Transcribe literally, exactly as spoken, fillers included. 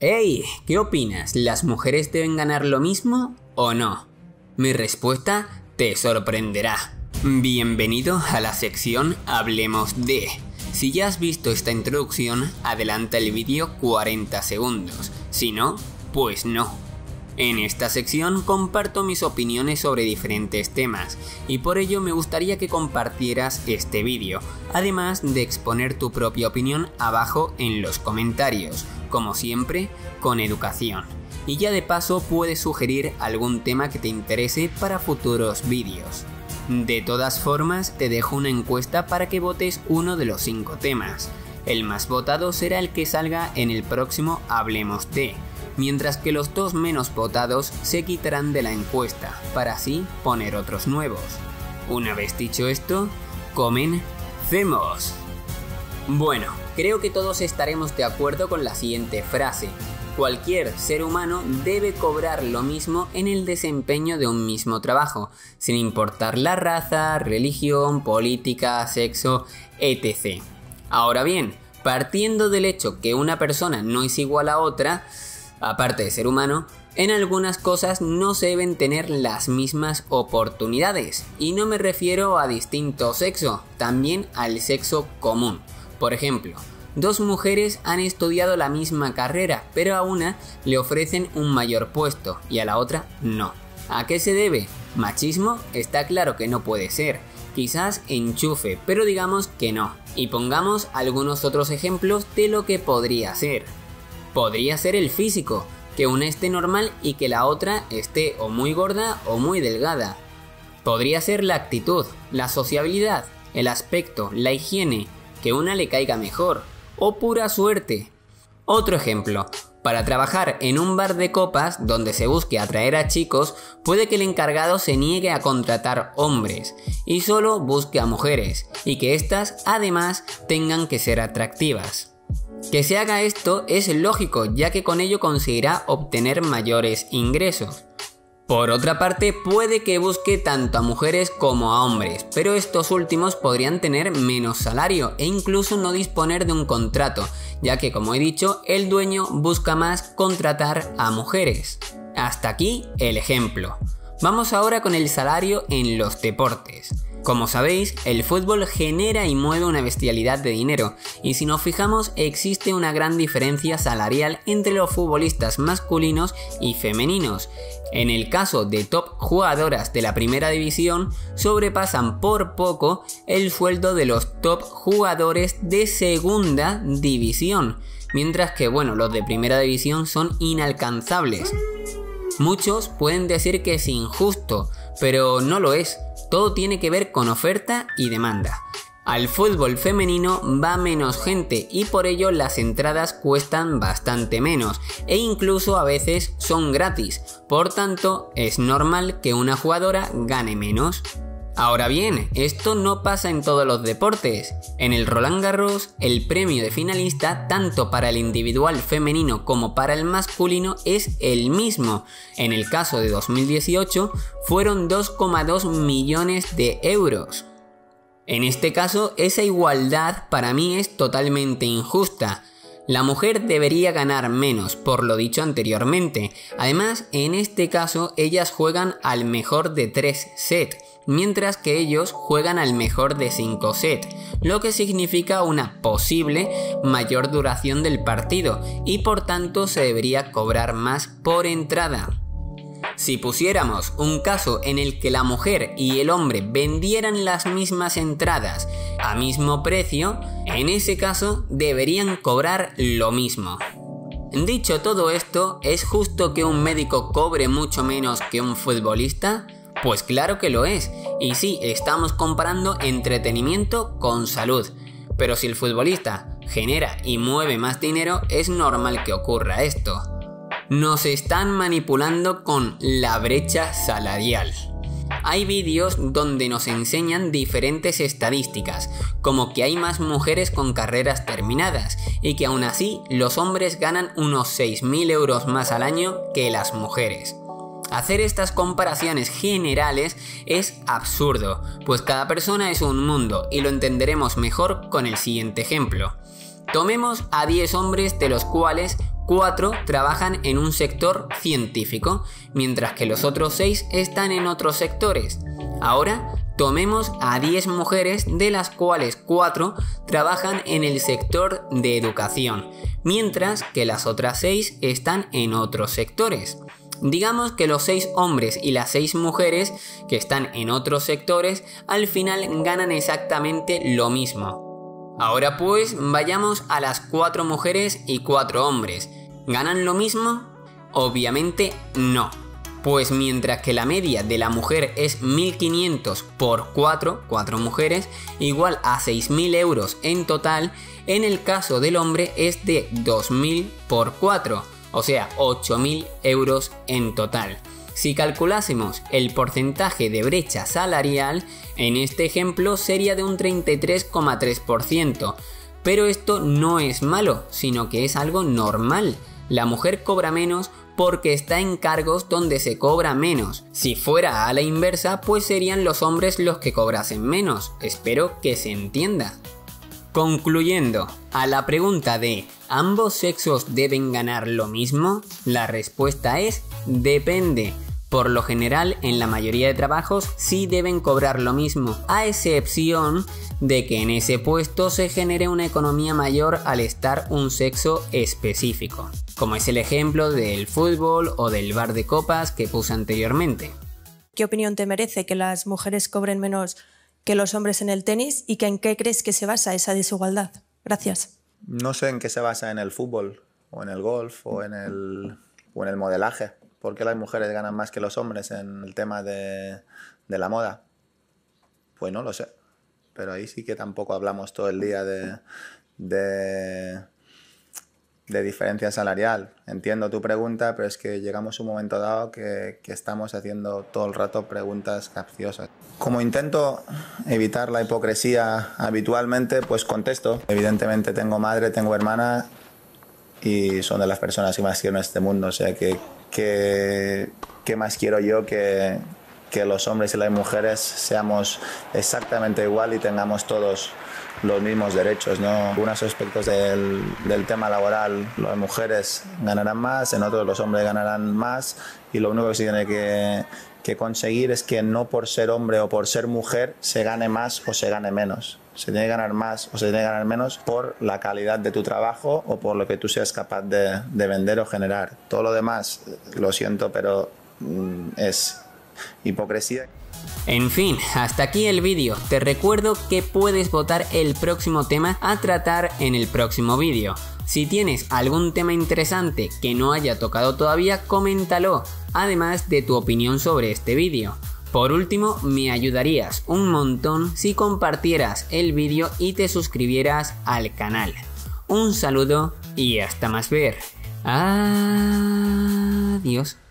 Hey, ¿qué opinas? ¿Las mujeres deben ganar lo mismo o no? Mi respuesta te sorprenderá. Bienvenido a la sección Hablemos de. Si ya has visto esta introducción, adelanta el vídeo cuarenta segundos. Si no, pues no. En esta sección comparto mis opiniones sobre diferentes temas y por ello me gustaría que compartieras este vídeo, además de exponer tu propia opinión abajo en los comentarios, como siempre, con educación. Y ya de paso puedes sugerir algún tema que te interese para futuros vídeos. De todas formas, te dejo una encuesta para que votes uno de los cinco temas. El más votado será el que salga en el próximo Hablemos de, mientras que los dos menos votados se quitarán de la encuesta, para así poner otros nuevos. Una vez dicho esto, comencemos. Bueno, creo que todos estaremos de acuerdo con la siguiente frase. Cualquier ser humano debe cobrar lo mismo en el desempeño de un mismo trabajo, sin importar la raza, religión, política, sexo, etcétera. Ahora bien, partiendo del hecho que una persona no es igual a otra, aparte de ser humano, en algunas cosas no se deben tener las mismas oportunidades. Y no me refiero a distinto sexo, también al sexo común. Por ejemplo, dos mujeres han estudiado la misma carrera, pero a una le ofrecen un mayor puesto y a la otra no. ¿A qué se debe? ¿Machismo? Está claro que no puede ser. Quizás enchufe, pero digamos que no. Y pongamos algunos otros ejemplos de lo que podría ser. Podría ser el físico, que una esté normal y que la otra esté o muy gorda o muy delgada. Podría ser la actitud, la sociabilidad, el aspecto, la higiene, que una le caiga mejor, o pura suerte. Otro ejemplo, para trabajar en un bar de copas donde se busque atraer a chicos, puede que el encargado se niegue a contratar hombres y solo busque a mujeres, y que éstas además tengan que ser atractivas. Que se haga esto es lógico, ya que con ello conseguirá obtener mayores ingresos. Por otra parte, puede que busque tanto a mujeres como a hombres, pero estos últimos podrían tener menos salario e incluso no disponer de un contrato, ya que, como he dicho, el dueño busca más contratar a mujeres. Hasta aquí el ejemplo. Vamos ahora con el salario en los deportes. Como sabéis, el fútbol genera y mueve una bestialidad de dinero, y si nos fijamos existe una gran diferencia salarial entre los futbolistas masculinos y femeninos. En el caso de top jugadoras de la primera división, sobrepasan por poco el sueldo de los top jugadores de segunda división, mientras que bueno, los de primera división son inalcanzables. Muchos pueden decir que es injusto, pero no lo es. Todo tiene que ver con oferta y demanda. Al fútbol femenino va menos gente y por ello las entradas cuestan bastante menos e incluso a veces son gratis, por tanto es normal que una jugadora gane menos. Ahora bien, esto no pasa en todos los deportes. En el Roland Garros, el premio de finalista, tanto para el individual femenino como para el masculino, es el mismo. En el caso de dos mil dieciocho, fueron dos coma dos millones de euros. En este caso, esa igualdad para mí es totalmente injusta. La mujer debería ganar menos, por lo dicho anteriormente. Además, en este caso, ellas juegan al mejor de tres sets, mientras que ellos juegan al mejor de cinco sets, lo que significa una posible mayor duración del partido y por tanto se debería cobrar más por entrada. Si pusiéramos un caso en el que la mujer y el hombre vendieran las mismas entradas a mismo precio, en ese caso deberían cobrar lo mismo. Dicho todo esto, ¿es justo que un médico cobre mucho menos que un futbolista? Pues claro que lo es, y sí, estamos comparando entretenimiento con salud. Pero si el futbolista genera y mueve más dinero, es normal que ocurra esto. Nos están manipulando con la brecha salarial. Hay vídeos donde nos enseñan diferentes estadísticas, como que hay más mujeres con carreras terminadas y que aún así los hombres ganan unos seis mil euros más al año que las mujeres. Hacer estas comparaciones generales es absurdo, pues cada persona es un mundo y lo entenderemos mejor con el siguiente ejemplo. Tomemos a diez hombres, de los cuales cuatro trabajan en un sector científico, mientras que los otros seis están en otros sectores. Ahora tomemos a diez mujeres, de las cuales cuatro trabajan en el sector de educación, mientras que las otras seis están en otros sectores. Digamos que los seis hombres y las seis mujeres que están en otros sectores al final ganan exactamente lo mismo. Ahora pues vayamos a las cuatro mujeres y cuatro hombres. ¿Ganan lo mismo? Obviamente no. Pues mientras que la media de la mujer es mil quinientos por cuatro, cuatro mujeres, igual a seis mil euros en total, en el caso del hombre es de dos mil por cuatro. O sea, ocho mil euros en total. Si calculásemos el porcentaje de brecha salarial, en este ejemplo sería de un treinta y tres coma tres por ciento. Pero esto no es malo, sino que es algo normal. La mujer cobra menos porque está en cargos donde se cobra menos. Si fuera a la inversa, pues serían los hombres los que cobrasen menos. Espero que se entienda. Concluyendo, a la pregunta de ¿ambos sexos deben ganar lo mismo? La respuesta es depende. Por lo general, en la mayoría de trabajos sí deben cobrar lo mismo, a excepción de que en ese puesto se genere una economía mayor al estar un sexo específico, como es el ejemplo del fútbol o del bar de copas que puse anteriormente. ¿Qué opinión te merece que las mujeres cobren menos que los hombres en el tenis y que en qué crees que se basa esa desigualdad? Gracias. No sé en qué se basa en el fútbol o en el golf o en el, o en el modelaje. ¿Por qué las mujeres ganan más que los hombres en el tema de, de la moda? Pues no lo sé. Pero ahí sí que tampoco hablamos todo el día de, de, de diferencia salarial. Entiendo tu pregunta, pero es que llegamos a un momento dado que, que estamos haciendo todo el rato preguntas capciosas. Como intento evitar la hipocresía habitualmente, pues contesto. Evidentemente tengo madre, tengo hermana y son de las personas que más quiero en este mundo. O sea, que, que, que más quiero yo que, que los hombres y las mujeres seamos exactamente igual y tengamos todos los mismos derechos, ¿no? En algunos aspectos del, del tema laboral las mujeres ganarán más, en otros los hombres ganarán más y lo único que se tiene que, que conseguir es que no por ser hombre o por ser mujer se gane más o se gane menos. Se tiene que ganar más o se tiene que ganar menos por la calidad de tu trabajo o por lo que tú seas capaz de, de vender o generar. Todo lo demás, lo siento, pero mm, es hipocresía. En fin, hasta aquí el vídeo. Te recuerdo que puedes votar el próximo tema a tratar en el próximo vídeo. Si tienes algún tema interesante que no haya tocado todavía, coméntalo, además de tu opinión sobre este vídeo. Por último, me ayudarías un montón si compartieras el vídeo y te suscribieras al canal. Un saludo y hasta más ver. Adiós.